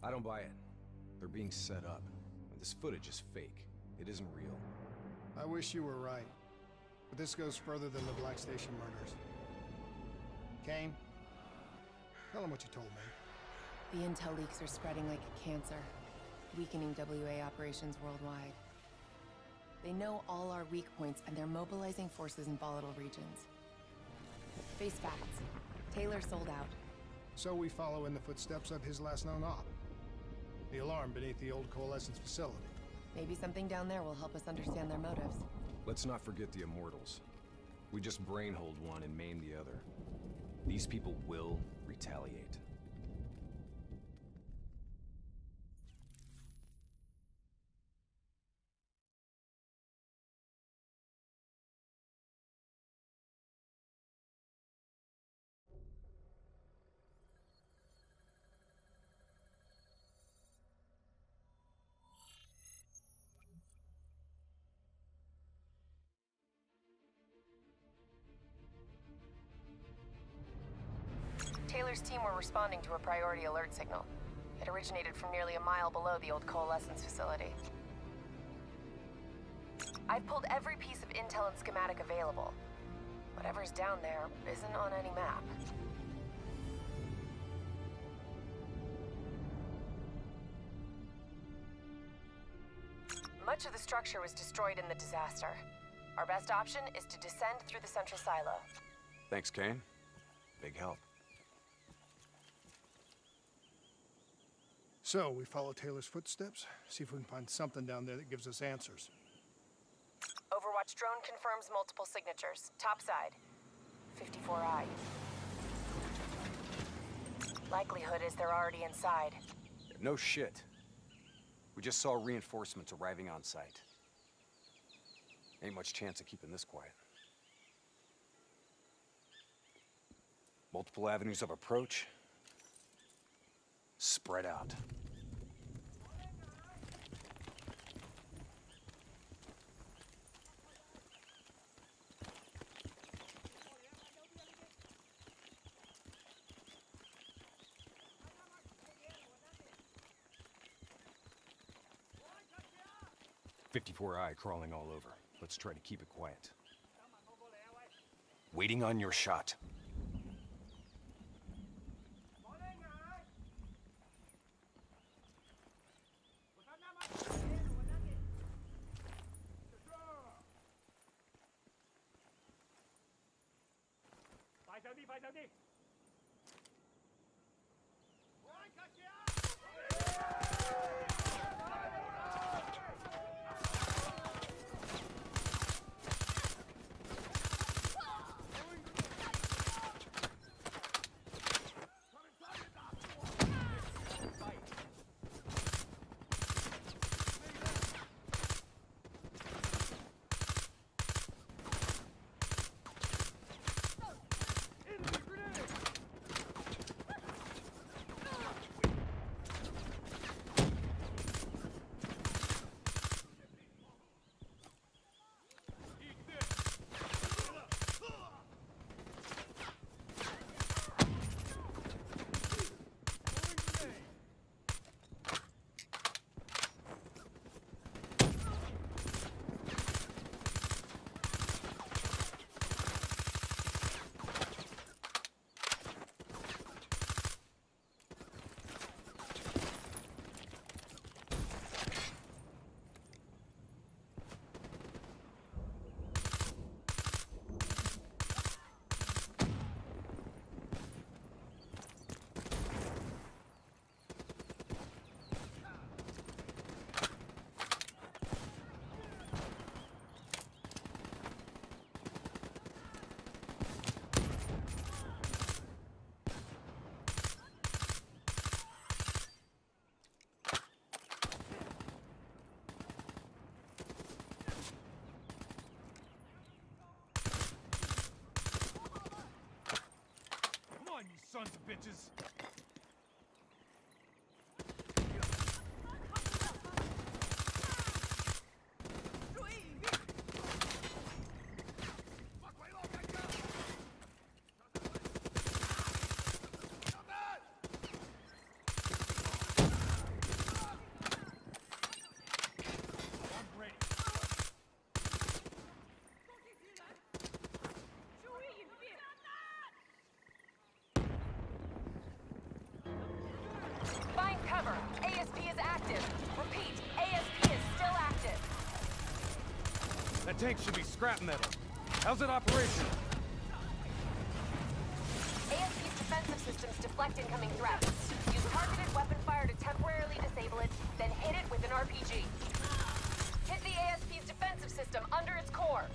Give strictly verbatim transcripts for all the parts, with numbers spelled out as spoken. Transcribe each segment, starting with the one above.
I don't buy it. They're being set up. This footage is fake. It isn't real. I wish you were right. But this goes further than the Black Station murders. Kane, tell him what you told me. The intel leaks are spreading like a cancer, weakening W A operations worldwide. They know all our weak points, and they're mobilizing forces in volatile regions. Face facts. Taylor sold out. So we follow in the footsteps of his last known op. The alarm beneath the old Coalescence facility. Maybe something down there will help us understand their motives. Let's not forget the Immortals. We just brainhold one and maim the other. These people will retaliate. Taylor's team were responding to a priority alert signal. It originated from nearly a mile below the old Coalescence facility. I've pulled every piece of intel and schematic available. Whatever's down there isn't on any map. Much of the structure was destroyed in the disaster. Our best option is to descend through the central silo. Thanks, Kane. Big help. So, we follow Taylor's footsteps, see if we can find something down there that gives us answers. Overwatch drone confirms multiple signatures. Top side. fifty-four I. Likelihood is they're already inside. No shit. We just saw reinforcements arriving on site. Ain't much chance of keeping this quiet. Multiple avenues of approach. Spread out. fifty-four I crawling all over. Let's try to keep it quiet. Waiting on your shot. Sons of bitches! cover. A S P is active. Repeat, A S P is still active. That tank should be scrap metal. How's it operational? A S P's defensive systems deflect incoming threats. Use targeted weapon fire to temporarily disable it, then hit it with an R P G. Hit the A S P's defensive system under its core.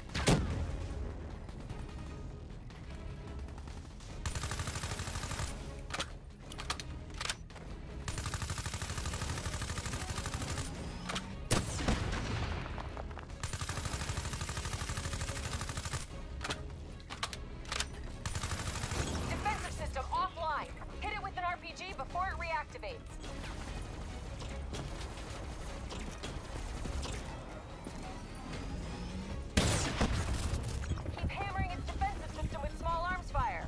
Defensive system offline. Hit it with an R P G before it reactivates. Keep hammering its defensive system with small arms fire.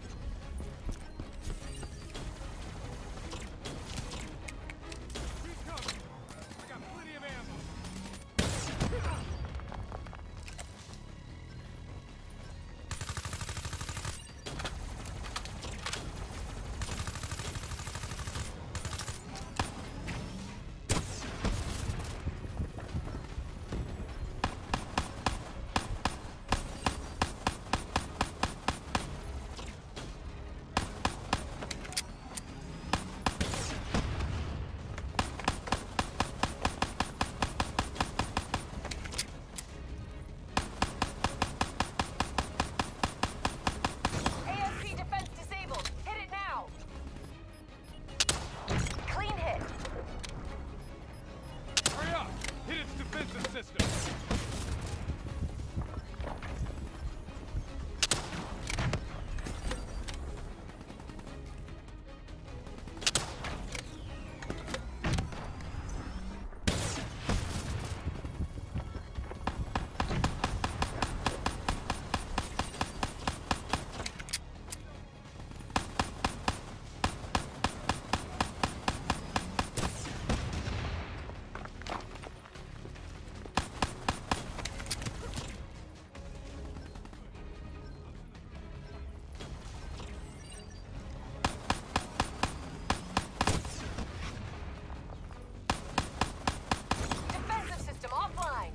Keep coming. I got plenty of ammo. A S P defense disabled. Hit it now. Clean hit. Hurry up! Hit its defensive system. Defensive system offline.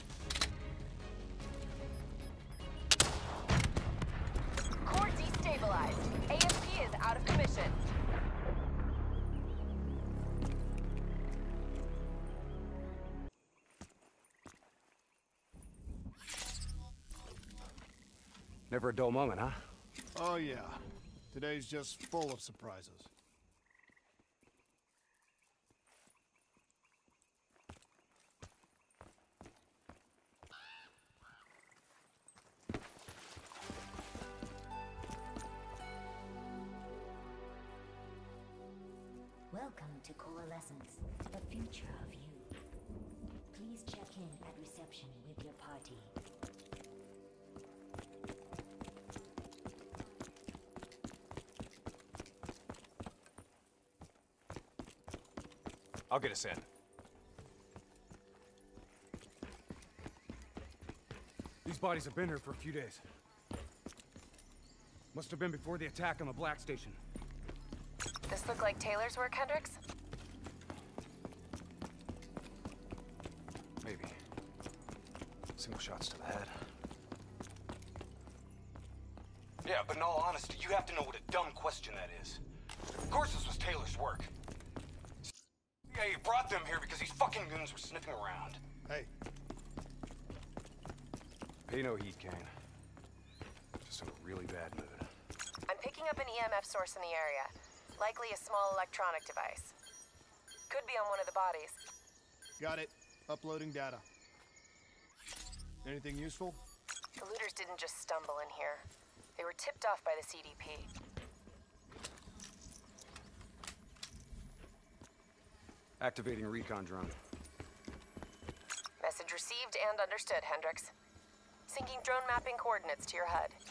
Core destabilized. A S P is out of commission. Never a dull moment, huh? Oh, yeah. Today's just full of surprises. Welcome to Coalescence, the future of you. Please check in at reception with your party. I'll get us in. These bodies have been here for a few days. Must have been before the attack on the Black Station. This look like Taylor's work, Hendricks? Maybe. Single shots to the head. Yeah, but in all honesty, you have to know what a dumb question that is. Of course this was Taylor's work. Yeah, he brought them here because these fucking goons were sniffing around. Hey, Pay no heed, Kane. Just in a really bad mood. I'm picking up an E M F source in the area. Likely a small electronic device. Could be on one of the bodies. got it. Uploading data. Anything useful? The looters didn't just stumble in here. They were tipped off by the C D P. Activating recon drone. Message received and understood, Hendricks. Syncing drone mapping coordinates to your H U D.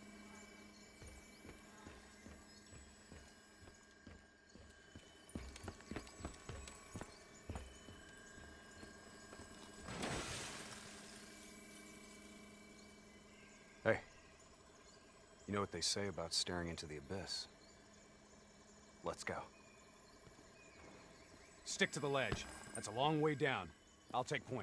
Hey. You know what they say about staring into the abyss? Let's go. Stick to the ledge. That's a long way down. I'll take point.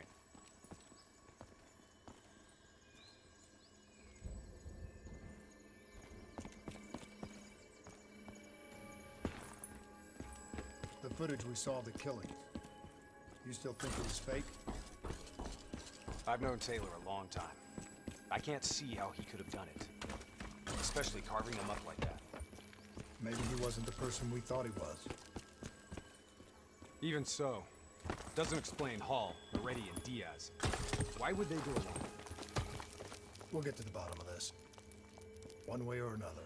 The footage we saw of the killing. You still think it was fake? I've known Taylor a long time. I can't see how he could have done it. Especially carving them up like that. Maybe he wasn't the person we thought he was. Even so, doesn't explain Hall, Moretti, and Diaz. Why would they go along? We'll get to the bottom of this. One way or another.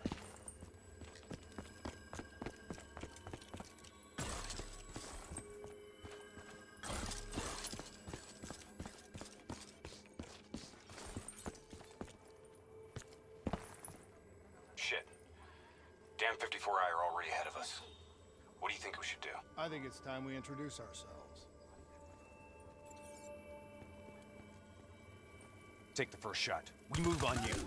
Shit. Damn fifty-four I are already ahead of us. What do you think we should do? I think it's time we introduce ourselves. Take the first shot. We move on you.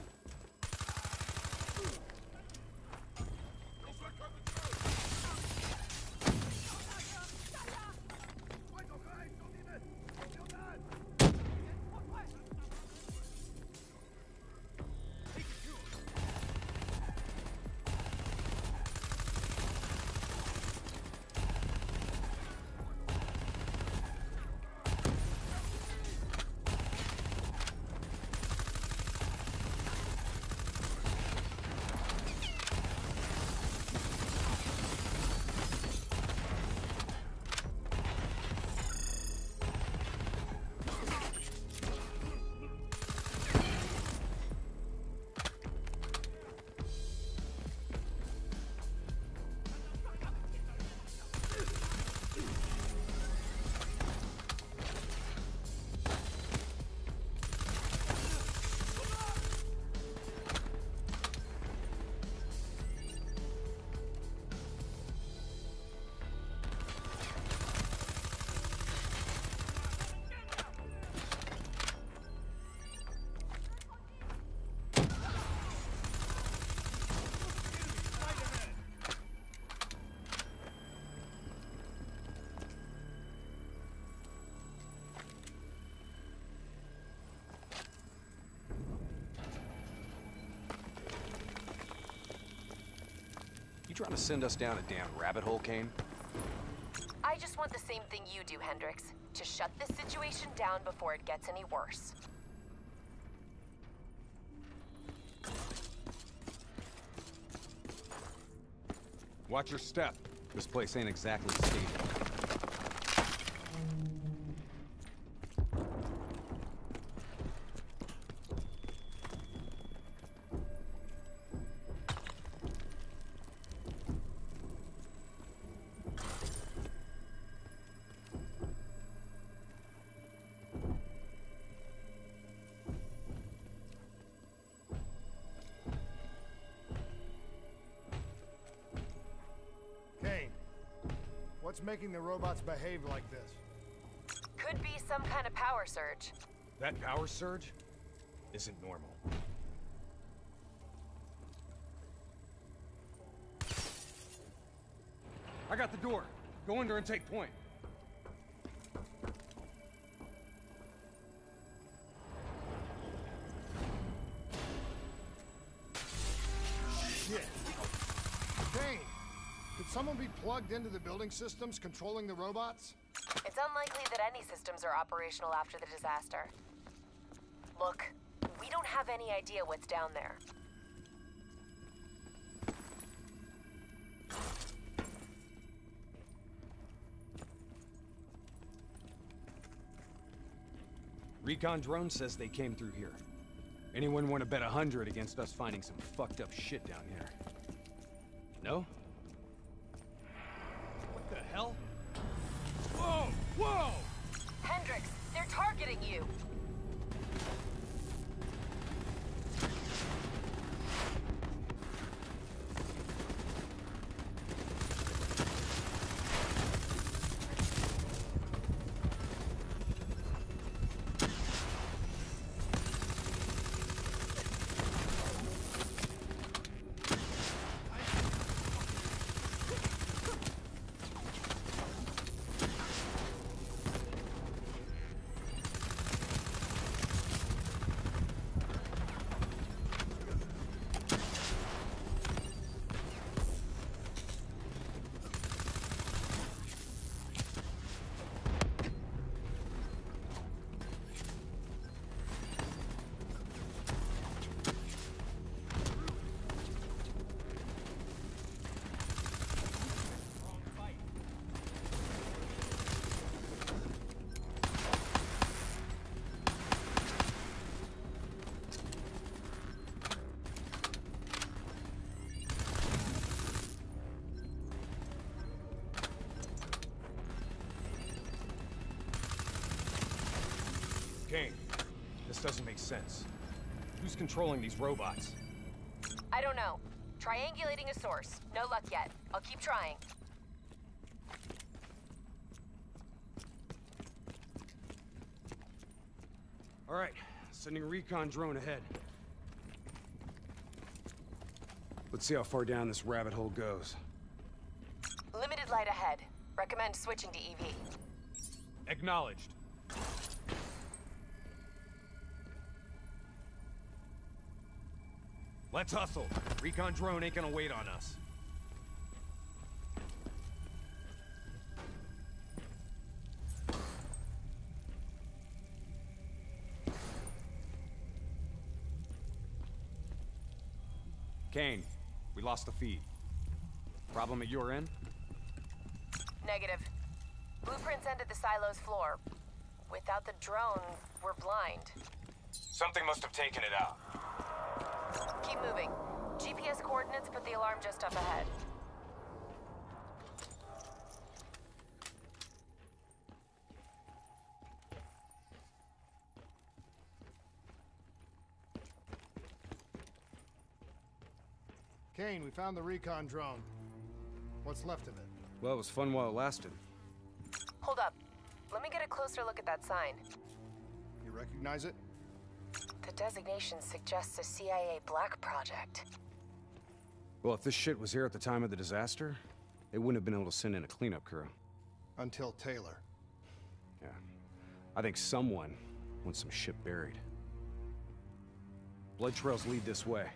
You trying to send us down a damn rabbit hole, Kane? I just want the same thing you do, Hendricks. To shut this situation down before it gets any worse. Watch your step. This place ain't exactly stable. What's making the robots behave like this? Could be some kind of power surge. That power surge isn't normal. I got the door. Go in there and take point. Shit. Kane, could someone be plugged into the building systems controlling the robots? It's unlikely that any systems are operational after the disaster. Look, we don't have any idea what's down there. Recon drone says they came through here. Anyone want to bet a hundred against us finding some fucked up shit down here? No? What the hell? Whoa! Whoa! Hendricks, they're targeting you! Kane, this doesn't make sense. Who's controlling these robots? I don't know. Triangulating a source. No luck yet. I'll keep trying. All right, sending a recon drone ahead. Let's see how far down this rabbit hole goes. Limited light ahead. Recommend switching to E V. Acknowledged. Let's hustle. Recon drone ain't gonna wait on us. Kane, we lost the feed. Problem at your end? Negative. Blueprints ended the silo's floor. Without the drone, we're blind. Something must have taken it out. Keep moving. G P S coordinates put the alarm just up ahead. Kane, we found the recon drone. What's left of it? Well, it was fun while it lasted. Hold up. Let me get a closer look at that sign. You recognize it? The designation suggests a C I A black project. Well, if this shit was here at the time of the disaster, they wouldn't have been able to send in a cleanup crew. Until Taylor. Yeah. I think someone wants some shit buried. Blood trails lead this way.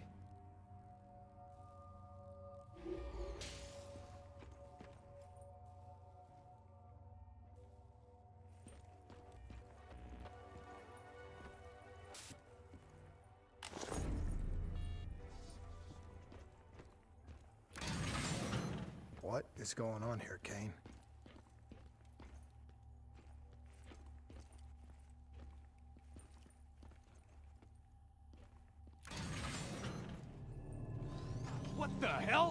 What is going on here, Kane? What the hell?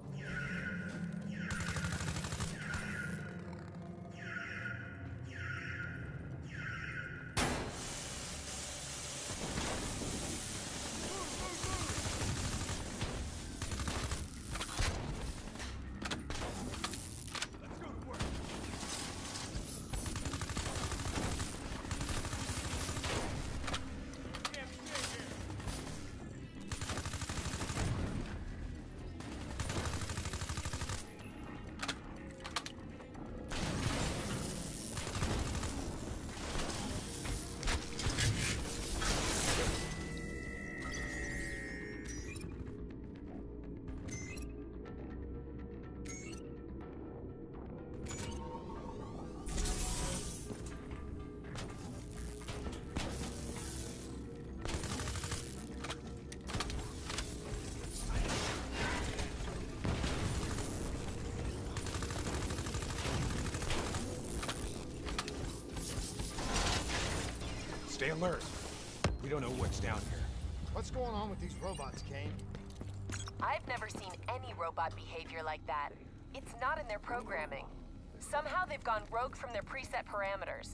Stay alert. We don't know what's down here. What's going on with these robots, Kane? I've never seen any robot behavior like that. It's not in their programming. Somehow they've gone rogue from their preset parameters.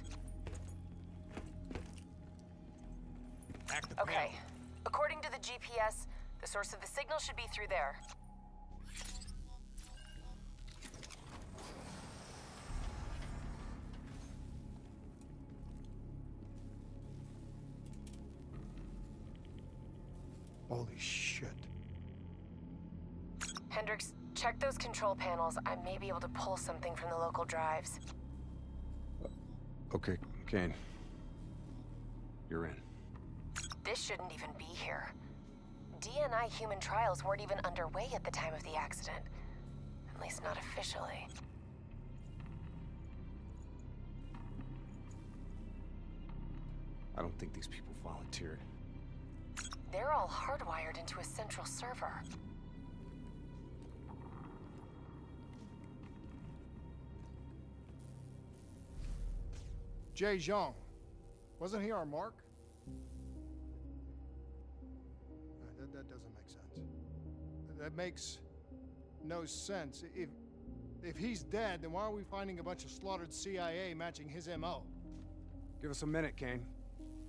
Hack the Okay. panel. According to the G P S, the source of the signal should be through there. Holy shit. Hendricks, check those control panels. I may be able to pull something from the local drives. Okay, Kane. You're in. This shouldn't even be here. D N I human trials weren't even underway at the time of the accident. At least not officially. I don't think these people volunteered. They're all hardwired into a central server. Jay Zhang. Wasn't he our mark? Uh, That, that doesn't make sense. That makes no sense. If, if he's dead, then why are we finding a bunch of slaughtered C I A matching his M O? Give us a minute, Kane.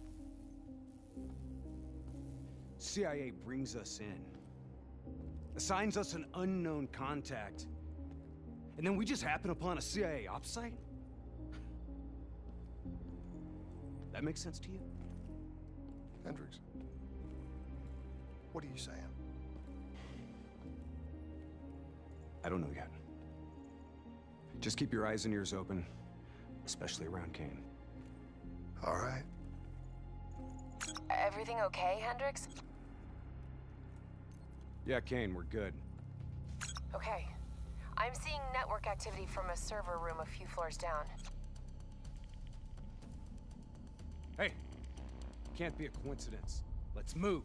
C I A brings us in, assigns us an unknown contact, and then we just happen upon a C I A ops site? That makes sense to you? Hendricks, what are you saying? I don't know yet. Just keep your eyes and ears open, especially around Kane. All right. Everything okay, Hendricks? Yeah, Kane, we're good. Okay. I'm seeing network activity from a server room a few floors down. Hey, can't be a coincidence. Let's move.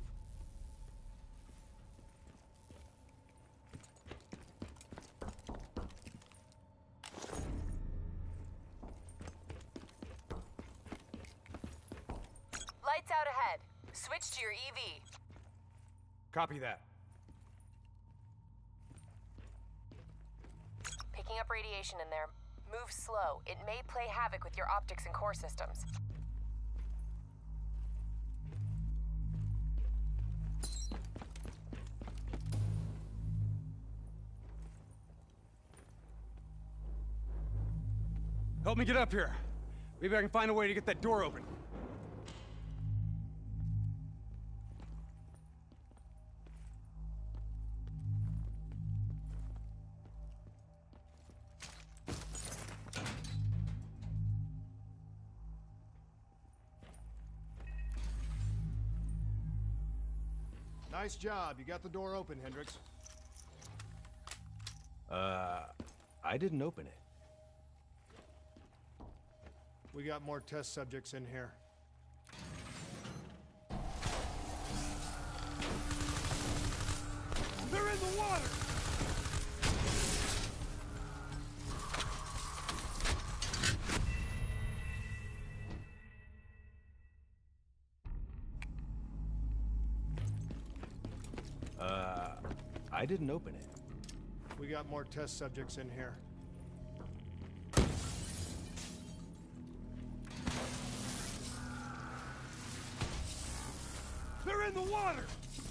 Lights out ahead. Switch to your E V. Copy that. Picking up radiation in there. Move slow. It may play havoc with your optics and core systems. Help me get up here. Maybe I can find a way to get that door open. Nice job. You got the door open, Hendricks. Uh, I didn't open it. We got more test subjects in here. They're in the water! Uh, I didn't open it. We got more test subjects in here. They're in the water!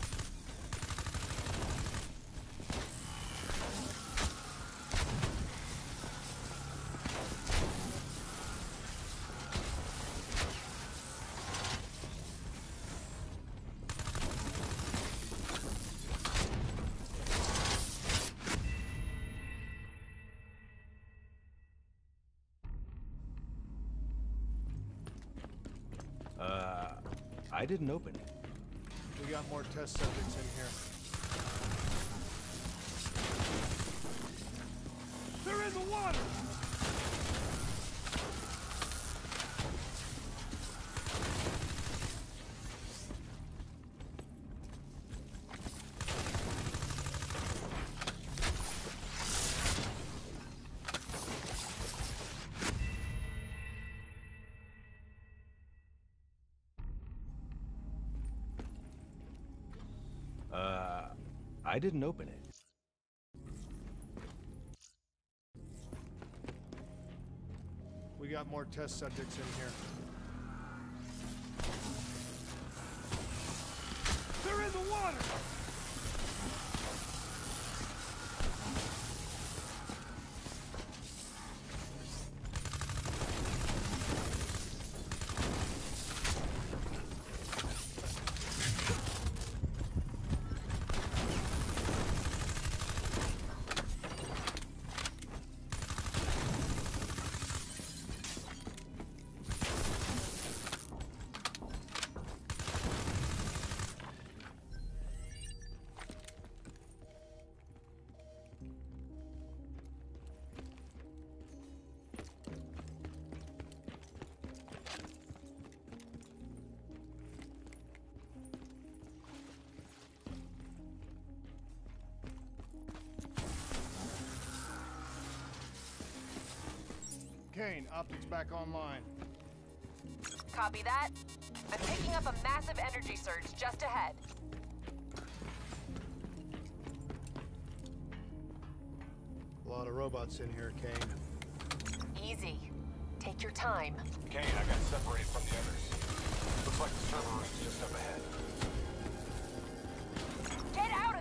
Uh, I didn't open it. We got more test subjects in here. They're in the water! Uh, I didn't open it. We got more test subjects in here. They're in the water! Kane, optics back online. Copy that. I'm picking up a massive energy surge just ahead. A lot of robots in here, Kane. Easy. Take your time. Kane, I got separated from the others. Looks like the server room's just up ahead.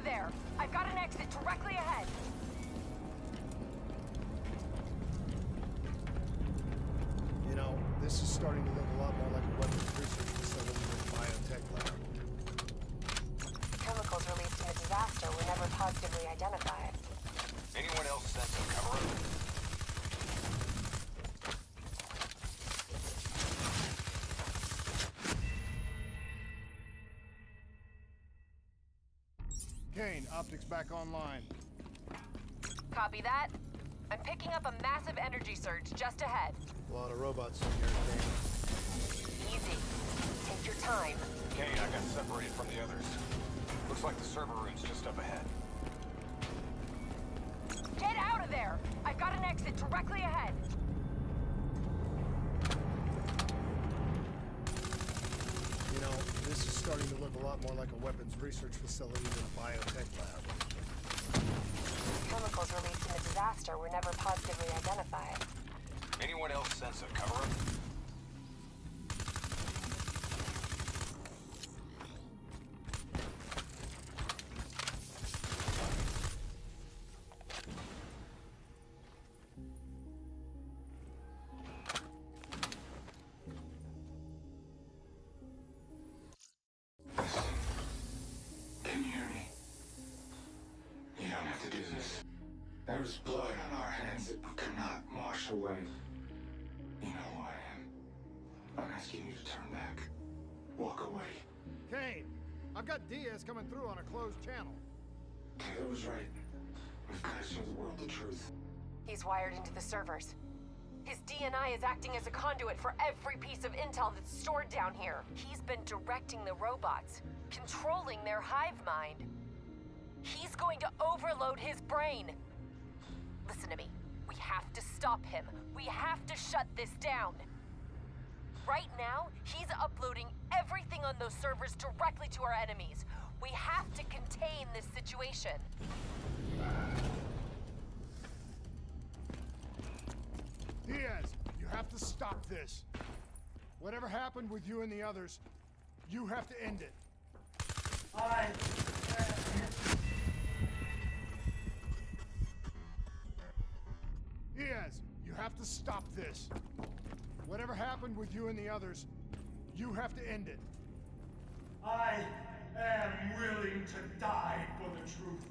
of there! I've got an exit directly ahead! You know, this is starting to look a lot more like a weapons research facility than a biotech lab. Chemicals released in the disaster were never positively identified. Anyone else sense some cover-up? Kane, optics back online. Copy that. I'm picking up a massive energy surge just ahead. A lot of robots in here, Kane. Easy. Take your time. Kane, I got separated from the others. Looks like the server room's just up ahead. Get out of there! I've got an exit directly ahead. You know, this is starting to look a lot more like a weapons research facility than a biotech lab. Chemicals released in the disaster were never positively identified. Anyone else sense some cover-up? Can you hear me? You don't have to do this. There is blood on our hands that we cannot wash away. You know who I am. I'm asking you to turn back. Walk away. Kane, I've got Diaz coming through on a closed channel. Taylor was right. We've got to show the world the truth. He's wired into the servers. His D N I is acting as a conduit for every piece of intel that's stored down here. He's been directing the robots, controlling their hive mind. He's going to overload his brain. Listen to me. We have to stop him. We have to shut this down. Right now, he's uploading everything on those servers directly to our enemies. We have to contain this situation. Diaz, you have to stop this. Whatever happened with you and the others, you have to end it. I Diaz, you have to stop this. Whatever happened with you and the others, you have to end it. I am willing to die for the truth.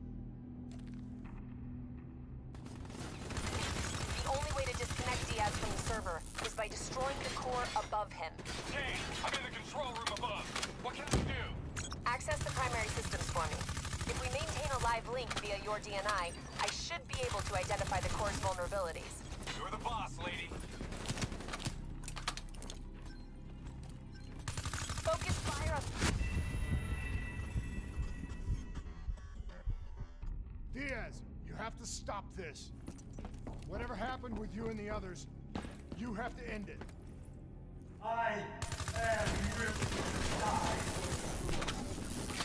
The only way to disconnect Diaz from the server is by destroying the core above him. Kane, I'm in the control room above. What can I do? Access the primary systems for me. If we maintain a live link via your D N I, I should be able to identify the core's vulnerabilities. You're the boss, lady. Focus fire on... Diaz, you have to stop this. Whatever happened with you and the others, you have to end it. I am willing to die for the truth.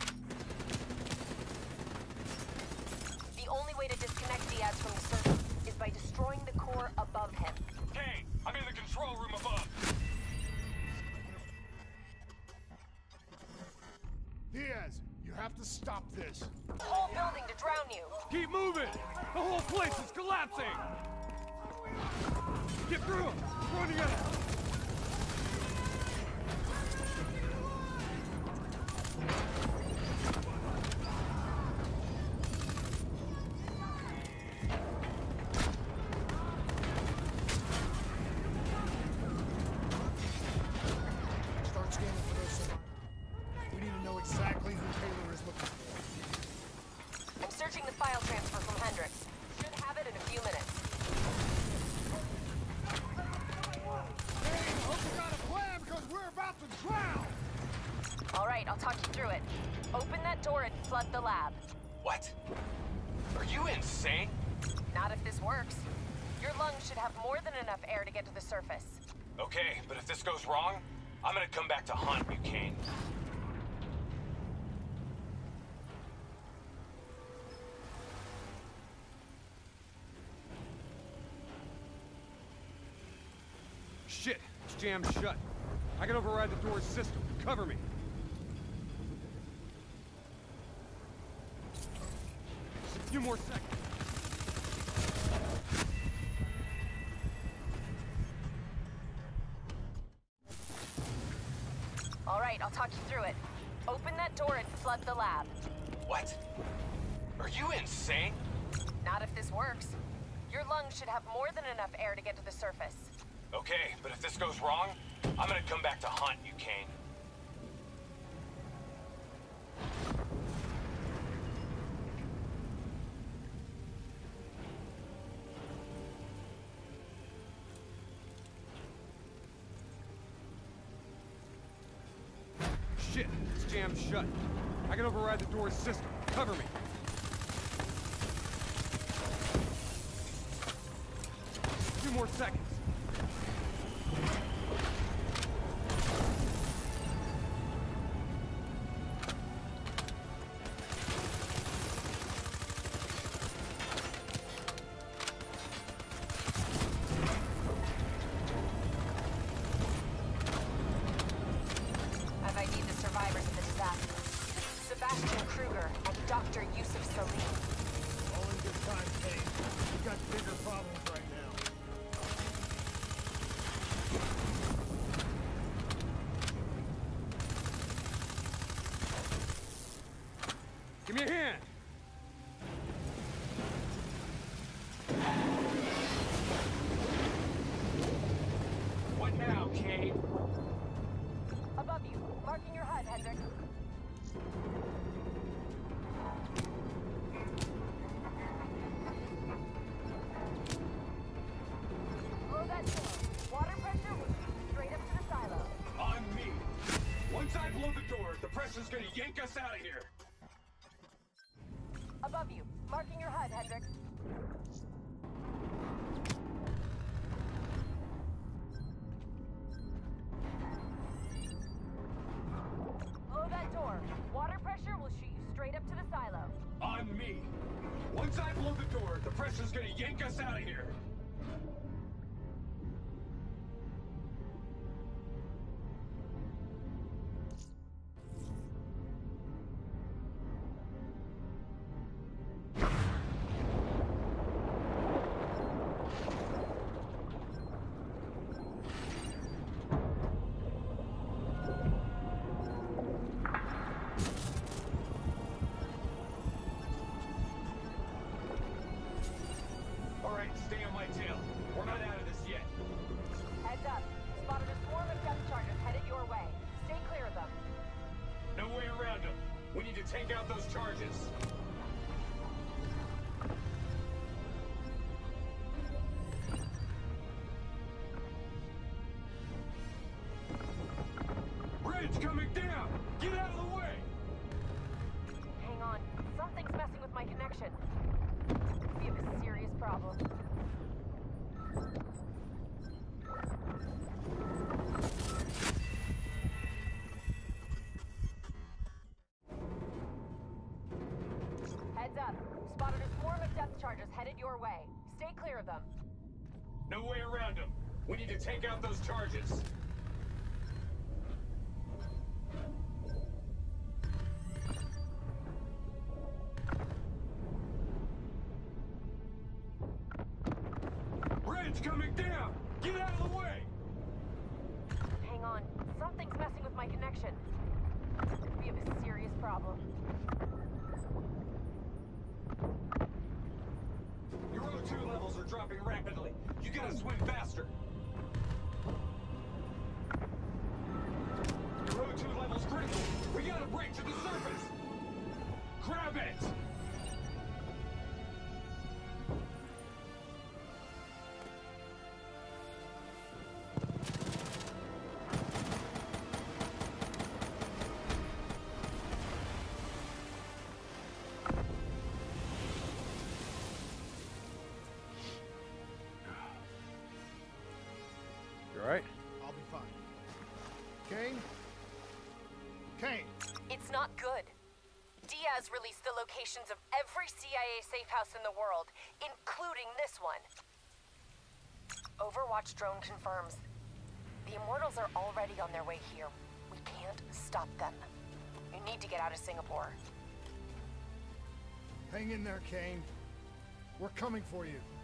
The only way to disconnect Diaz from the server is by destroying the core above him. Kane, I'm in the control room above. Diaz, you have to stop this. Whole building to drown you. Keep moving! The whole place is collapsing! Get through them! Running out! Start scanning for those signals. We need to know exactly who Taylor is looking for. I'm searching the file transfer from Hendricks. Should have it in a few minutes. Hey, I hope you got a plan because we're about to drown! All right, I'll talk you through it. Open that door and flood the lab. What? Are you insane? Not if this works. Your lungs should have more than enough air to get to the surface. Okay, but if this goes wrong, I'm gonna come back to haunt you, Kane. Shit! It's jammed shut. I can override the door's system. Cover me. few more seconds. All right, I'll talk you through it. Open that door and flood the lab. What? Are you insane? Not if this works. Your lungs should have more than enough air to get to the surface. Okay, but if this goes wrong, I'm gonna come back to haunt you, Kane. Shit, it's jammed shut. I can override the door's system. Cover me. A few more seconds. I've I D'd the survivors of the disaster. Sebastian Kruger and Doctor Yusuf Salim. All in good time, Kane. We've got bigger problems right now. Give me a hand. What now, Kane? Above you, marking your H U D, Hendrik. Blow that door. Water pressure will shoot straight up to the silo. On me. Once I blow the door, the pressure's gonna yank us out of here. Above you, marking your H U D, Hendrik. Blow that door. Water pressure will shoot you straight up to the silo. On me. Once I blow the door, the pressure's gonna yank us out of here. All right, stay on my tail. We're not out of this yet. Heads up. Spotted a swarm of depth charges headed your way. Stay clear of them. No way around them. We need to take out those charges. Bridge coming down! Get out of the way! Hang on. Something's messing with my connection. We have a serious problem. Heads up. Spotted a swarm of depth charges headed your way. Stay clear of them. No way around them. We need to take out those charges. Bridge coming down! Get out of the way! Hang on. Something's messing with my connection. We have a serious problem. Your O two levels are dropping rapidly. You gotta swim faster. Your O two level's critical. We gotta break to the surface. Grab it! You alright? I'll be fine. Kane? Kane! It's not good. Diaz released the locations of every C I A safe house in the world, including this one. Overwatch drone confirms. The Immortals are already on their way here. We can't stop them. You need to get out of Singapore. Hang in there, Kane. We're coming for you.